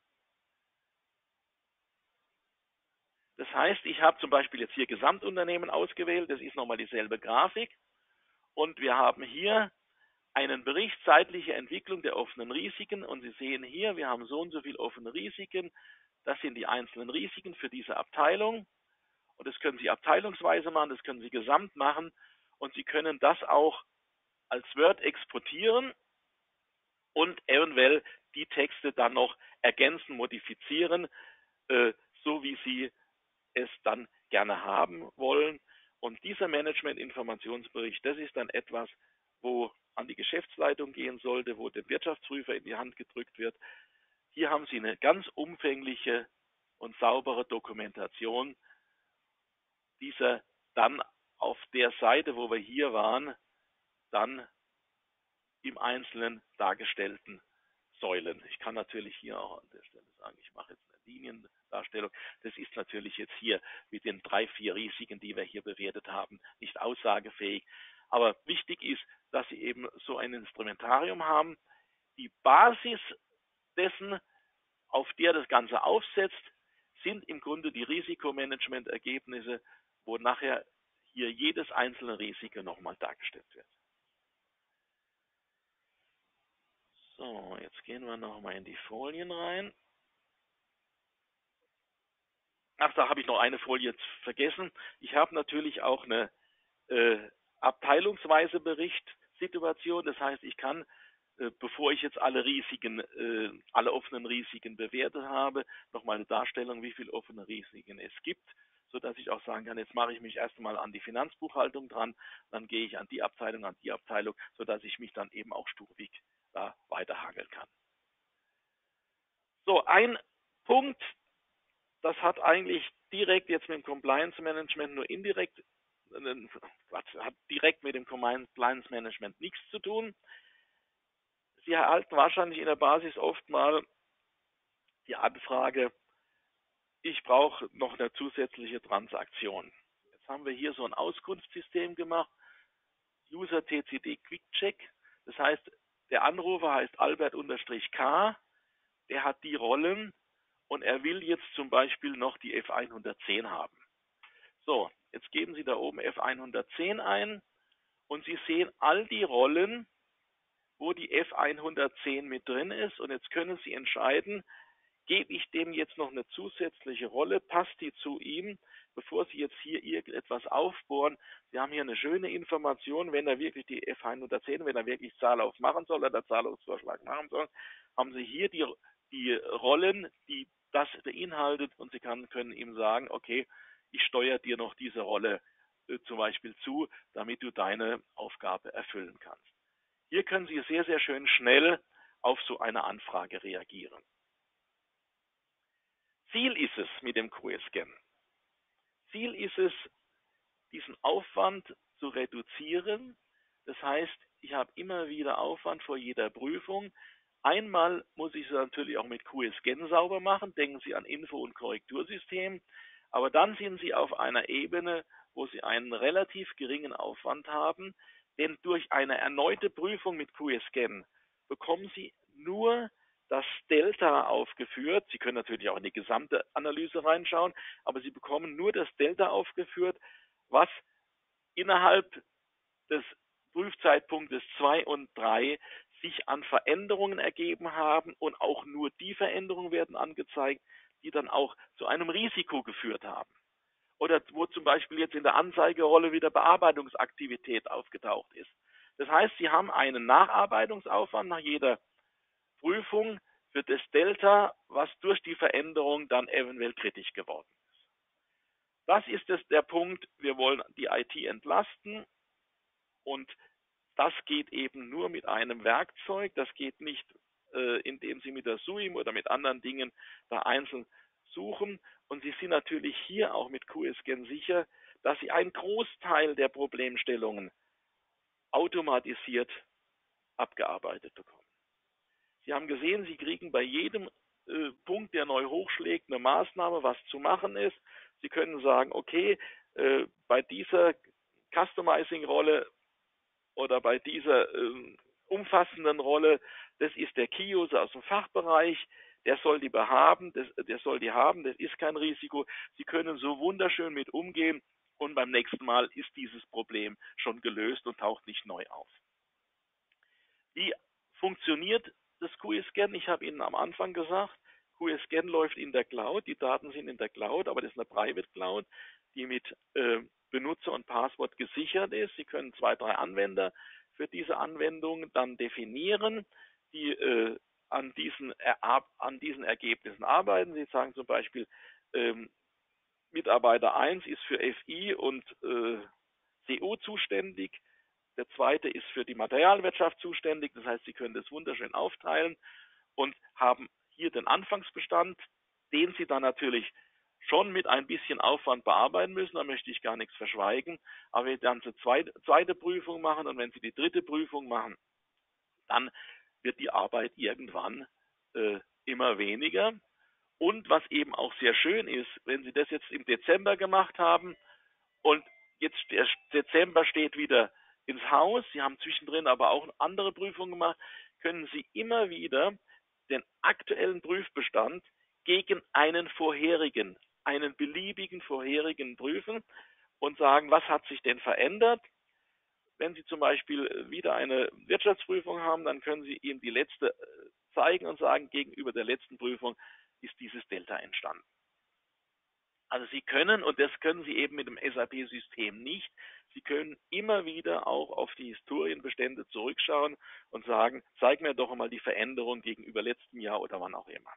Das heißt, ich habe zum Beispiel jetzt hier Gesamtunternehmen ausgewählt, das ist nochmal dieselbe Grafik. Und wir haben hier einen Bericht zeitliche Entwicklung der offenen Risiken. Und Sie sehen hier, wir haben so und so viele offene Risiken. Das sind die einzelnen Risiken für diese Abteilung. Und das können Sie abteilungsweise machen, das können Sie gesamt machen. Und Sie können das auch als Word exportieren und eventuell die Texte dann noch ergänzen, modifizieren, so wie Sie es dann gerne haben wollen. Und dieser Management-Informationsbericht, das ist dann etwas, wo an die Geschäftsleitung gehen sollte, wo dem Wirtschaftsprüfer in die Hand gedrückt wird. Hier haben Sie eine ganz umfängliche und saubere Dokumentation dieser dann auf der Seite, wo wir hier waren, dann im Einzelnen dargestellten Säulen. Ich kann natürlich hier auch an der Stelle sagen, ich mache jetzt eine Liniendarstellung. Das ist natürlich jetzt hier mit den 3, 4 Risiken, die wir hier bewertet haben, nicht aussagefähig. Aber wichtig ist, dass Sie eben so ein Instrumentarium haben. Die Basis dessen, auf der das Ganze aufsetzt, sind im Grunde die Risikomanagement-Ergebnisse, wo nachher hier jedes einzelne Risiko nochmal dargestellt wird. So, jetzt gehen wir nochmal in die Folien rein. Ach, da habe ich noch eine Folie vergessen. Ich habe natürlich auch eine abteilungsweise Berichtssituation. Das heißt, ich kann bevor ich jetzt alle offenen Risiken bewertet habe, nochmal eine Darstellung, wie viele offene Risiken es gibt, sodass ich auch sagen kann, jetzt mache ich mich erstmal an die Finanzbuchhaltung dran, dann gehe ich an die Abteilung, sodass ich mich dann eben auch stufig da weiterhangeln kann. So, ein Punkt, das hat eigentlich direkt jetzt mit dem Compliance Management nur indirekt, hat direkt mit dem Compliance Management nichts zu tun. Sie erhalten wahrscheinlich in der Basis oft mal die Anfrage, ich brauche noch eine zusätzliche Transaktion. Jetzt haben wir hier so ein Auskunftssystem gemacht, User TCD Quick Check. Das heißt, der Anrufer heißt Albert-K, der hat die Rollen und er will jetzt zum Beispiel noch die F110 haben. So, jetzt geben Sie da oben F110 ein und Sie sehen all die Rollen, wo die F110 mit drin ist, und jetzt können Sie entscheiden, gebe ich dem jetzt noch eine zusätzliche Rolle, passt die zu ihm, bevor Sie jetzt hier irgendetwas aufbohren. Sie haben hier eine schöne Information, wenn er wirklich die F110, wenn er wirklich Zahlauf machen soll oder Zahlungsvorschlag machen soll, haben Sie hier die Rollen, die das beinhaltet, und Sie können ihm sagen, okay, ich steuere dir noch diese Rolle zum Beispiel zu, damit du deine Aufgabe erfüllen kannst. Hier können Sie sehr, sehr schön schnell auf so eine Anfrage reagieren. Ziel ist es mit dem QS-Scan. Ziel ist es, diesen Aufwand zu reduzieren. Das heißt, ich habe immer wieder Aufwand vor jeder Prüfung. Einmal muss ich es natürlich auch mit QS-Scan sauber machen. Denken Sie an Info- und Korrektursystem. Aber dann sind Sie auf einer Ebene, wo Sie einen relativ geringen Aufwand haben. Denn durch eine erneute Prüfung mit QS-Scan bekommen Sie nur das Delta aufgeführt. Sie können natürlich auch in die gesamte Analyse reinschauen, aber Sie bekommen nur das Delta aufgeführt, was innerhalb des Prüfzeitpunktes 2 und 3 sich an Veränderungen ergeben haben, und auch nur die Veränderungen werden angezeigt, die dann auch zu einem Risiko geführt haben. Oder wo zum Beispiel jetzt in der Anzeigerolle wieder Bearbeitungsaktivität aufgetaucht ist. Das heißt, Sie haben einen Nacharbeitungsaufwand nach jeder Prüfung für das Delta, was durch die Veränderung dann eventuell kritisch geworden ist. Das ist der Punkt, wir wollen die IT entlasten, und das geht eben nur mit einem Werkzeug. Das geht nicht, indem Sie mit der SUIM oder mit anderen Dingen da einzeln suchen. Und Sie sind natürlich hier auch mit QS-Scan sicher, dass Sie einen Großteil der Problemstellungen automatisiert abgearbeitet bekommen. Sie haben gesehen, Sie kriegen bei jedem Punkt, der neu hochschlägt, eine Maßnahme, was zu machen ist. Sie können sagen, okay, bei dieser Customizing-Rolle oder bei dieser umfassenden Rolle, das ist der Key-User aus dem Fachbereich, der soll die haben, das ist kein Risiko. Sie können so wunderschön mit umgehen, und beim nächsten Mal ist dieses Problem schon gelöst und taucht nicht neu auf. Wie funktioniert das QS-Scan? Ich habe Ihnen am Anfang gesagt, QS-Scan läuft in der Cloud, die Daten sind in der Cloud, aber das ist eine Private Cloud, die mit Benutzer und Passwort gesichert ist. Sie können 2, 3 Anwender für diese Anwendung dann definieren, die an diesen Ergebnissen arbeiten. Sie sagen zum Beispiel, Mitarbeiter 1 ist für FI und CO zuständig, der zweite ist für die Materialwirtschaft zuständig. Das heißt, Sie können das wunderschön aufteilen und haben hier den Anfangsbestand, den Sie dann natürlich schon mit ein bisschen Aufwand bearbeiten müssen. Da möchte ich gar nichts verschweigen. Aber wenn Sie dann eine zweite Prüfung machen und wenn Sie die dritte Prüfung machen, dann wird die Arbeit irgendwann immer weniger. Und was eben auch sehr schön ist, wenn Sie das jetzt im Dezember gemacht haben und jetzt der Dezember steht wieder ins Haus, Sie haben zwischendrin aber auch andere Prüfungen gemacht, können Sie immer wieder den aktuellen Prüfbestand gegen einen beliebigen vorherigen prüfen und sagen, was hat sich denn verändert? Wenn Sie zum Beispiel wieder eine Wirtschaftsprüfung haben, dann können Sie ihm die letzte zeigen und sagen, gegenüber der letzten Prüfung ist dieses Delta entstanden. Also Sie können, und das können Sie eben mit dem SAP-System nicht, Sie können immer wieder auch auf die Historienbestände zurückschauen und sagen, zeig mir doch einmal die Veränderung gegenüber letztem Jahr oder wann auch immer.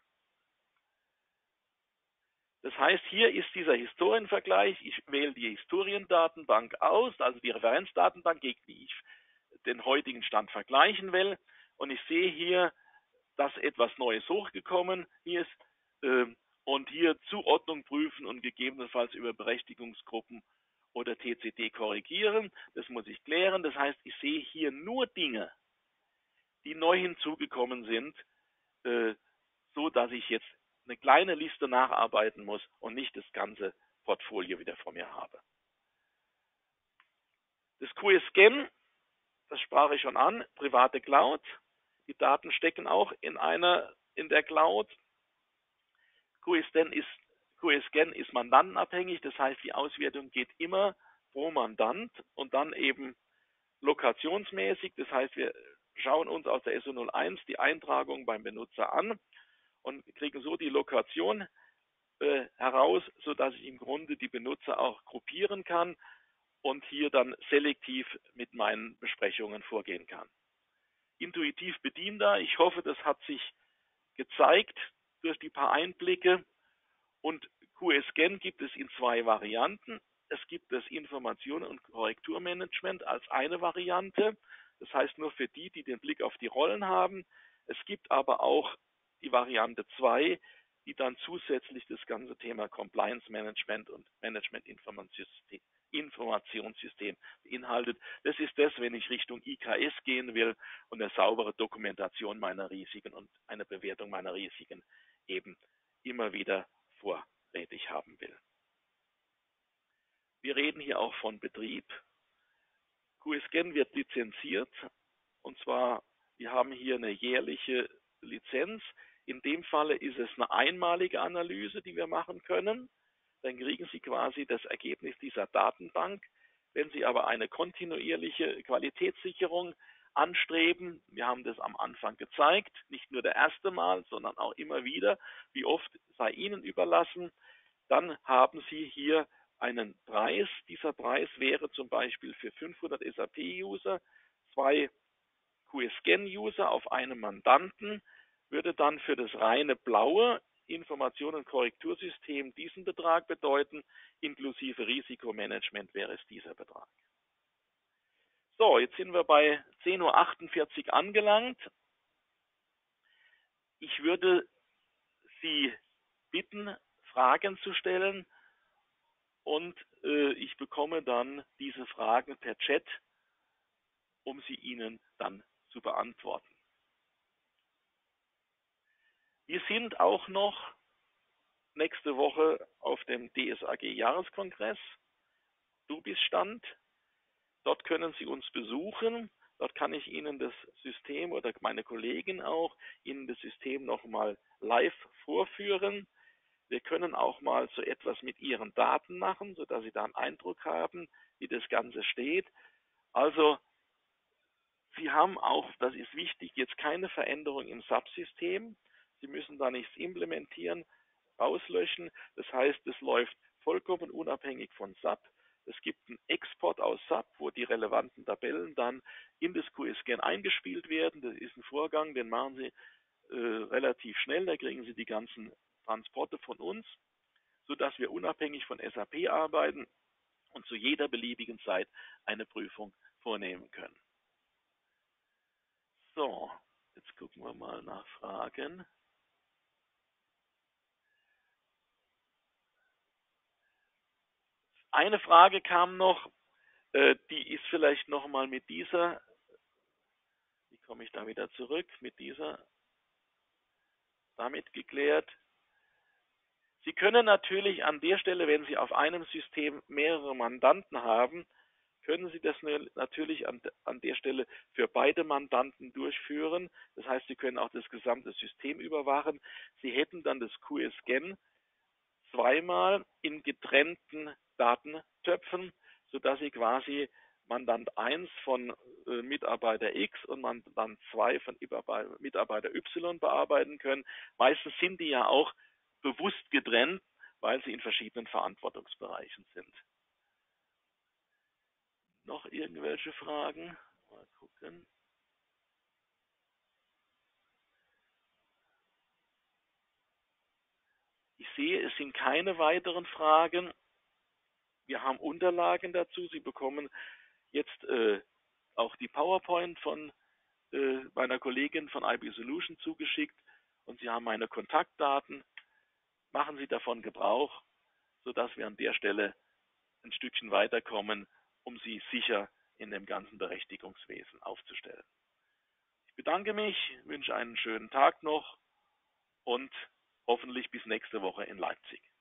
Das heißt, hier ist dieser Historienvergleich. Ich wähle die Historiendatenbank aus, also die Referenzdatenbank, gegen die ich den heutigen Stand vergleichen will. Und ich sehe hier, dass etwas Neues hochgekommen ist. Und hier Zuordnung prüfen und gegebenenfalls über Berechtigungsgruppen oder TCD korrigieren. Das muss ich klären. Das heißt, ich sehe hier nur Dinge, die neu hinzugekommen sind, so dass ich jetzt eine kleine Liste nacharbeiten muss und nicht das ganze Portfolio wieder vor mir habe. Das QScan, das sprach ich schon an, private Cloud. Die Daten stecken auch in der Cloud. QScan ist mandantenabhängig, das heißt, die Auswertung geht immer pro Mandant und dann eben lokationsmäßig. Das heißt, wir schauen uns aus der ISO 01 die Eintragung beim Benutzer an und kriegen so die Lokation heraus, sodass ich im Grunde die Benutzer auch gruppieren kann und hier dann selektiv mit meinen Besprechungen vorgehen kann. Intuitiv bedienbar. Ich hoffe, das hat sich gezeigt durch die paar Einblicke. Und QScan gibt es in zwei Varianten. Es gibt das Information- und Korrekturmanagement als eine Variante. Das heißt nur für die, die den Blick auf die Rollen haben. Es gibt aber auch die Variante 2, die dann zusätzlich das ganze Thema Compliance Management und Management Informationssystem beinhaltet. Das ist das, wenn ich Richtung IKS gehen will und eine saubere Dokumentation meiner Risiken und eine Bewertung meiner Risiken eben immer wieder vorrätig haben will. Wir reden hier auch von Betrieb. QScan wird lizenziert und zwar, wir haben hier eine jährliche Lizenz. In dem Falle ist es eine einmalige Analyse, die wir machen können. Dann kriegen Sie quasi das Ergebnis dieser Datenbank. Wenn Sie aber eine kontinuierliche Qualitätssicherung anstreben, wir haben das am Anfang gezeigt, nicht nur das erste Mal, sondern auch immer wieder, wie oft sei Ihnen überlassen, dann haben Sie hier einen Preis. Dieser Preis wäre zum Beispiel für 500 SAP-User, 2 QScan-User auf einem Mandanten, würde dann für das reine blaue Information- und Korrektursystem diesen Betrag bedeuten, inklusive Risikomanagement wäre es dieser Betrag. So, jetzt sind wir bei 10:48 Uhr angelangt. Ich würde Sie bitten, Fragen zu stellen und ich bekomme dann diese Fragen per Chat, um sie Ihnen dann zu beantworten. Wir sind auch noch nächste Woche auf dem DSAG-Jahreskongress, Dubis-Stand. Dort können Sie uns besuchen. Dort kann ich Ihnen das System oder meine Kollegen auch Ihnen das System nochmal live vorführen. Wir können auch mal so etwas mit Ihren Daten machen, sodass Sie da einen Eindruck haben, wie das Ganze steht. Also Sie haben auch, das ist wichtig, jetzt keine Veränderung im Subsystem. Sie müssen da nichts implementieren, rauslöschen. Das heißt, es läuft vollkommen unabhängig von SAP. Es gibt einen Export aus SAP, wo die relevanten Tabellen dann in das QScan eingespielt werden. Das ist ein Vorgang, den machen Sie relativ schnell. Da kriegen Sie die ganzen Transporte von uns, sodass wir unabhängig von SAP arbeiten und zu jeder beliebigen Zeit eine Prüfung vornehmen können. So, jetzt gucken wir mal nach Fragen. Eine Frage kam noch, die ist vielleicht nochmal mit dieser, wie komme ich da wieder zurück, mit dieser, damit geklärt. Sie können natürlich an der Stelle, wenn Sie auf einem System mehrere Mandanten haben, können Sie das natürlich an der Stelle für beide Mandanten durchführen. Das heißt, Sie können auch das gesamte System überwachen. Sie hätten dann das QScan zweimal in getrennten Datentöpfen, sodass Sie quasi Mandant 1 von Mitarbeiter X und Mandant 2 von Mitarbeiter Y bearbeiten können. Meistens sind die ja auch bewusst getrennt, weil sie in verschiedenen Verantwortungsbereichen sind. Noch irgendwelche Fragen? Mal gucken. Ich sehe, es sind keine weiteren Fragen. Wir haben Unterlagen dazu. Sie bekommen jetzt auch die PowerPoint von meiner Kollegin von IB Solution zugeschickt und Sie haben meine Kontaktdaten. Machen Sie davon Gebrauch, sodass wir an der Stelle ein Stückchen weiterkommen, um Sie sicher in dem ganzen Berechtigungswesen aufzustellen. Ich bedanke mich, wünsche einen schönen Tag noch und hoffentlich bis nächste Woche in Leipzig.